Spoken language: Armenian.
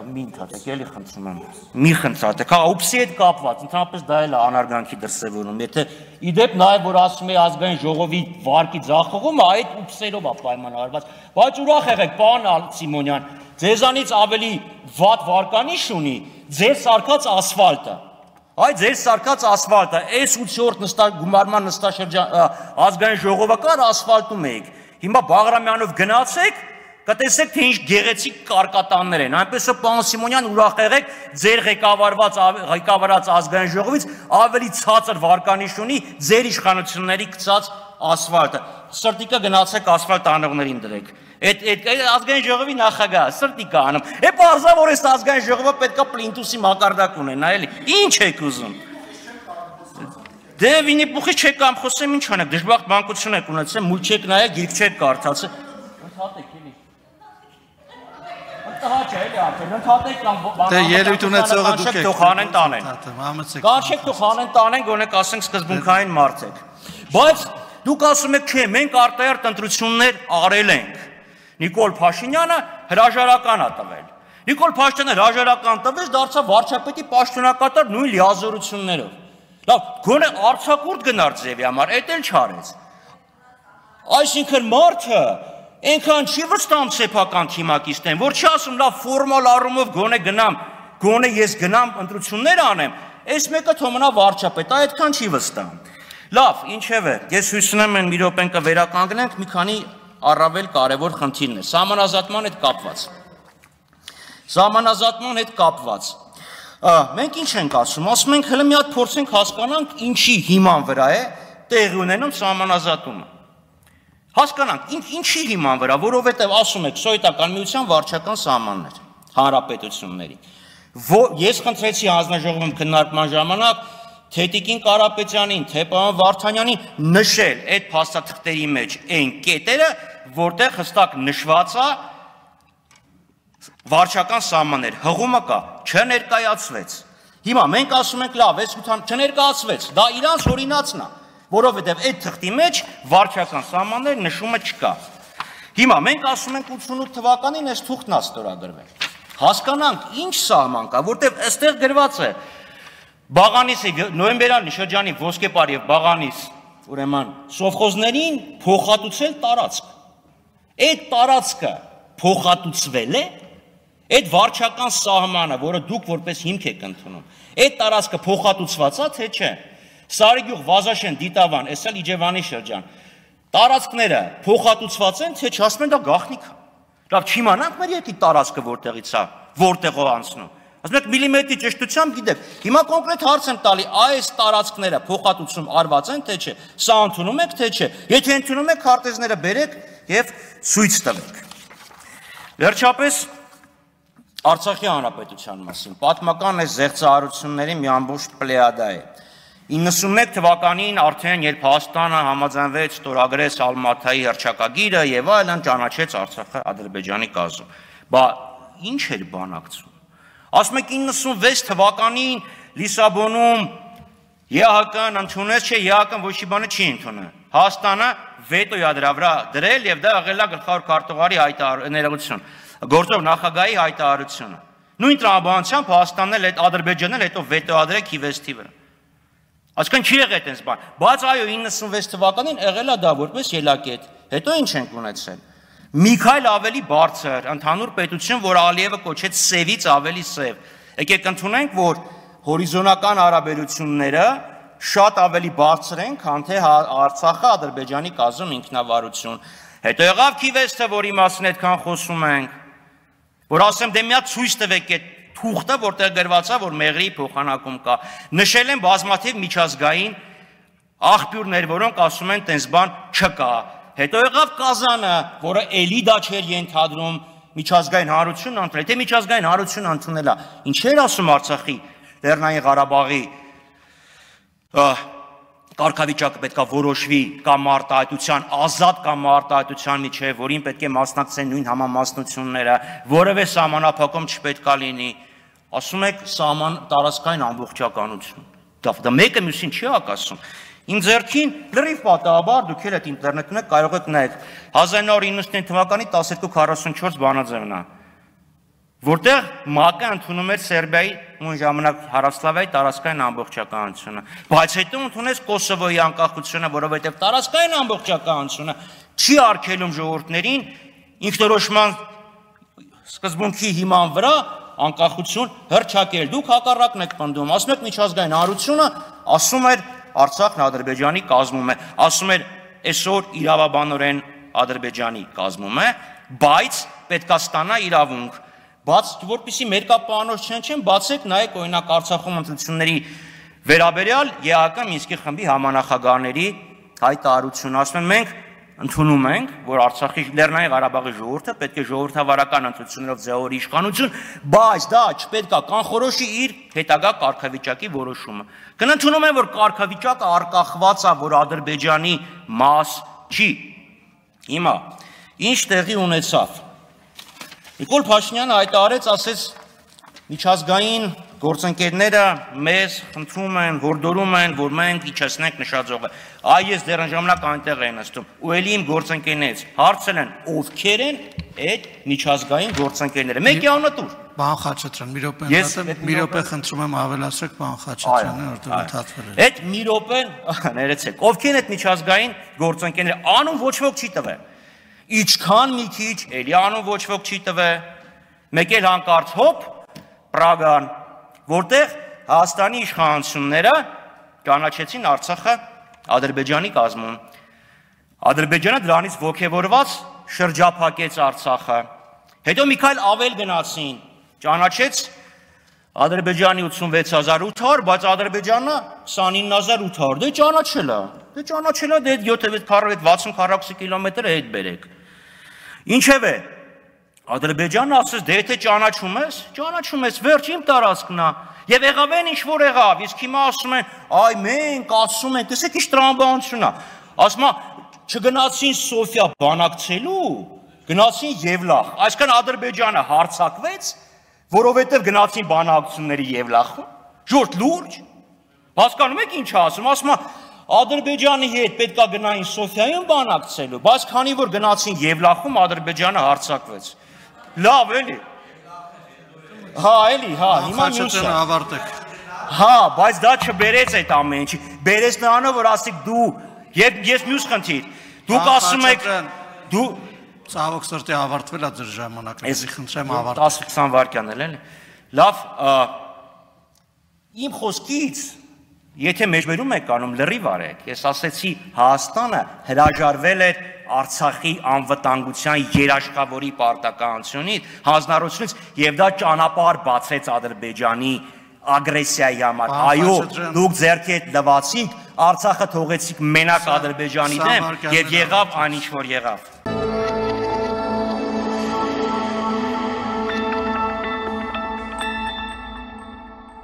մի ընդհատեք, էլի խնդրում եմ, մի խնդրատեք, հա, ուպսի հետ կապված, ընդհանրապես դա էլ է անարգանքի դրսևորում, եթե իդեպ նաև որ ասում է ազգային ժողովի վարկի ձախողումը, այդ ուպսերով է պայմանավորված, բայց ուրախ եղեք, պարոն Սիմոնյան, ձեզանից ավելի վատ վարկանիշ ունի ձեր սարքած ասֆալտը, այդ ձեր սարքած ասֆալտը, այս 8-րդ գումարման նստաշրջան ազգային ժողովական ասֆալտում էիք, հիմա Բաղրամյանով գնացեք, կտեսեք, թե ինչ գեղեցիկ կարկատաններ են, այնպես որ պարոն Սիմոնյան ուրախ եղեք, ձեր ղեկավարած ազգային ժողովից ավելի ցածր վարկանիշ ունի ձեր իշխանությունների գծած ասֆալտը, սրտիկը գնացեք ասֆալտ անողներին դրեք, այդ ազգային ժողովի նախագահ սրտիկը անում, պարզա որ այս ազգային ժողովը պետք է պլինտուսի մակարդակ ունենա, էլի, ինչ եք ուզում։ Դե Վինի Պուխից չեք կամ խոսեմ, ինչ անեք, դժբախտ մանկություն եք ունեցել, մուլ չեք նայել, գիրք չեք կարդացել։ Ընդհատեք, էլի։ Դե ելույթ ունեցողը դուք եք։ Կանչեք թող հանեն տանեն, գոնեք ասենք սկզբունքային մարդ եք։ Բայց դուք ասում եք, չէ, մենք արտահերթ ընտրություններ արել ենք։ Նիկոլ Փաշինյանը հրաժարական է տվել։ Նիկոլ Փաշինյանը հրաժարական տվեց, դարձավ վարչապետի պաշտոնակատար նույն լիազորություններով։ Լավ, գոնե արձակուրդ գնար ձևի համար, էդ էլ չարեց։ Այսինքն մարդը այնքան չի վստահում սեփական թիմակիցներին, որ չի ասում, լավ ֆորմալ առումով գոնե գնամ, գոնե ես գնամ ընտրություններ անեմ, այս մեկը թող մնա վարչապետ, այդքան չի վստահում։ Լավ, ինչևէ, ես հույս ունեմ մի րոպեն կվերականգնենք, մի քանի առավել կարևոր խնդիրներ, սահմանազատման հետ կապված։ Սահմանազատման հետ կապված։ Մենք ինչ ենք ասում ենք հələ մի հատ փորձենք հասկանանք ինչի հիման վրա է տեղի ունենում սահմանազատումը։ Հասկանանք, ինչի հիման վրա, որովհետև ասում եք Սովետական միության վարչական սահմաններ, հանրապետությունների։ Ես խնդրեցի հանձնաժողովում քննարկման ժամանակ թե Տիկին Կարապետյանին, թե պարոն Վարդանյանին նշել այդ փաստաթղթերի մեջ այն կետերը, որտեղ հստակ նշված է վարչական սահմաններ, հղումը կա, չներկայացվեց։ Հիմա մենք ասում ենք լավ, այս չներկայացվեց, դա իրանց օրինացն է, որովհետև այդ թղթի մեջ վարչական սահմաններ նշումը չկա։ Հիմա մենք ասում ենք 88 թվականին այս թուղթն է ստորագրվել։ Հասկանանք ինչ սահման կա, որտեղ այստեղ գրված է Բաղանիսի նոյեմբերյան շրջանի Ոսկեպար եւ Բաղանիս, ուրեմն սովխոզներին փոխհատուցել տարածք։ Այդ տարածքը փոխհատուցվել է, այդ վարչական սահմանը, որը դուք որպես հիմք եք ընդունում, այդ տարածքը փոխհատուցված է, թե չէ։ Սարիգյուղ, Վազաշեն, Դիտավան, այսել Իջևանի շրջան, տարածքները փոխհատուցված են, թե չասում են դա գաղտնիք է։ Լավ, չիմանանք մեր երկի տարածքը որտեղից է, որտեղով անցնում։ Ասում եք միլիմետրի ճշտությամբ գիտեք։ Հիմա կոնկրետ հարց եմ տալի, այս տարածքները փոխհատուցում արված են, թե չէ։ Սա ընդունում եք, թե չէ։ Եթե ընդունում եք, քարտեզները բերեք եւ ցույց տվեք։ Վերջապես Արցախի հանրապետության մասին պատմական այս զեղծարարությունների մի ամբողջ պլեյադա է։ 91 թվականին արդեն երբ Հայաստանը համաձայնվեց ստորագրեց Ալմաթայի հռչակագիրը եւ այլն ճանաչեց Արցախը Ադրբեջանի կազմում։ Բա ինչ էր բանակցում։ Ասում եք 96 թվականին Լիսաբոնում ԵԱՀԿ-ն ընդունեց, չէ, ԵԱՀԿ-ն ոչ մի բանը չի ընդունել։ Հայաստանը վետո է դրա վրա դրել եւ դա եղել է գլխավոր քարտուղարի ներողություն, գործող նախագահի հայտարարությունը։ Նույն տրամաբանությամբ Հայաստանն էլ Ադրբեջանն էլ հետո վետո ադրել Քիվեստի վրա։ Այսինքն չի եղել այդպես բան, բայց այո 96 թվականին եղել է դա որպես ելակետ։ Հետո ինչ ենք ունեցել։ Մի քայլ ավելի բարձր ընդհանուր պետություն, որ Ալիևը կոչեց սևից ավելի սև։ Եկեք ընդունենք, որ հորիզոնական հարաբերությունները շատ ավելի բարձր են, քան թե Արցախը Ադրբեջանի կազմում ինքնավարություն։ Հետո եղավ Քիվեստը, որի մասին այդքան խոսում ենք, որ ասեմ դե մի հատ ցույց տվեք այդ թուղթը, որտեղ գրված է, որ մեղրի փոխանակում կա։ Նշել են բազմաթիվ միջազգային աղբյուրներ, որոնք ասում են տենց բան չկա։ Հետո եղավ Կազանը, որը էլի դա չէր ենթադրում միջազգային հանրություն ընդունել, թե միջազգային հանրություն ընդունել է։ Ինչեր ասում Արցախի, Լեռնային Ղարաբաղի կարգավիճակը պետք է որոշվի կամ արտահայտության, ազատ կամ արտահայտության միջև, որին պետք է մասնակցեն նույն համամասնությունները, որևէ սահմանափակում չպետք է լինի։ Ասում եք սահման տարածքային ամբողջականություն։ Դա մեկը մյուսին չի հակասում։ Իմ ձեռքին լրիվ պատահաբար դուք էլ այդ ինտերնետում եք կարող եք նայեք 1999 թվականի 1244 բանաձևն է, որտեղ ՄԱԿ-ը ընդունում էր Սերբիայի նույն ժամանակ Հարավսլավիայի տարածքային ամբողջականությունը, բայց հետո ընդունեց Կոսովոյի անկախությունը, որովհետև տարածքային ամբողջականությունը չի արգելում ժողովուրդներին ինքնորոշման սկզբունքի հիման վրա անկախություն հռչակել։ Դուք հակառակն եք պնդում, ասում եք միջազգային հանրությունը ասում էր Արցախն Ադրբեջանի կազմում է, ասում էր այսօր իրավաբանորեն Ադրբեջանի կազմում է, բայց պետքա ստանա իրավունք, բայց որպեսզի մերկապահանջ չեն, բացեք նայեք օրինակ Արցախում ընտրությունների վերաբերյալ ԵԱՀԿ Մինսկի խմբի համանախագահների հայտարարությունը, ասում են մենք ընդունում ենք, որ Արցախի Լեռնային Ղարաբաղի ժողովուրդը պետք է ժողովրդավարական ընտրություններով ձևավորի իշխանություն, բայց դա չպետք է կանխորոշի իր հետագա կարգավիճակի որոշումը։ Կընդունում են, որ կարգավիճակը արկախված է, որ Ադրբեջանի մաս չի։ Հիմա ինչ տեղի ունեցավ։ Նիկոլ Փաշինյանը հայտարարեց, ասեց միջազգային գործընկերները մեզ խնդրում են, հորդորում են, որ մենք իջեցնենք նշաձողը։ Այ ես դեռ ժամանակ այնտեղ եմ նստում։ Ու էլի իմ գործընկերներից հարցել են, ովքեր են այդ միջազգային գործընկերները։ Մեկի անունը տուր։ Պարոն Խաչատրյան, մի րոպե խնդրում եմ ավելացրեք պարոն Խաչատրյանը, որտեղ ընդհատվել է։ Այդ մի րոպեն, ներեցեք, ովքեր են այդ միջազգային գործընկերները, անուն ոչ ոք չի տվել։ Իչքան մի քիչ, էլի անուն ոչ ոք չի տվել։ Մեկ էլ հանկարծ հոպ, Պրագան, որտեղ Հայաստանի իշխանությունները ճանաչեցին Արցախը Ադրբեջանի կազմում։ Ադրբեջանը դրանից ոգևորված շրջափակեց Արցախը։ Հետո մի քայլ ավել գնացին, ճանաչեց Ադրբեջանի 86800, բայց Ադրբեջանը 29800, դե ճանաչել է, դե 760 կիլոմետր հետ բերեք։ Ինչևէ, Ադրբեջանը ասեց, դե եթե ճանաչում ես, վերջ իմ տարածքն է, եւ եղավ են ինչ որ եղավ, իսկ հիմա ասում են, այ մենք ասում ենք, տեսեք ինչ տրամաբանություն է, ասում է, չգնացին Սոֆիա բանակցելու, գնացին Եվլախ, այսքան Ադրբեջանը հարձակվեց, որովհետեւ գնացին բանակցությունների Եվլախում, ժողովուրդ լուրջ, հասկանում եք ինչ ասում, ասում է, Ադրբեջանի հետ պետք է գնային Սոֆիայում բանակցելու, բայց քանի որ գնացին Եվլախում, Ադրբեջանը հարձակվեց։ Լավ էլի։ Հա, էլի, հա, հիմա մյուսը։ Ավարտեք։ Հա, բայց դա չբերեց այդ ամեն ինչի։ Բերեց նրանով, որ ասիկ դու, ես մյուս խնդիր։ Դուք ասում եք, դու ցավոք սրտի ավարտվել է ձեր ժամանակը։ Ես խնդրեմ ավարտեք։ 10-20 վայրկյան էլ էլի։ Լավ, իմ խոսքից եթե մեջբերում եք անում լրիվ արեք, ես ասեցի Հայաստանը հրաժարվել էր Արցախի անվտանգության երաշխավորի պարտականությունից, հանձնառությունից եւ դա ճանապարհ բացեց Ադրբեջանի ագրեսիայի համար։ Այո, դուք ձեռքի հետ լվացիք, Արցախը թողեցիք մենակ Ադրբեջանի դեմ եւ եղավ այն ինչ որ եղավ։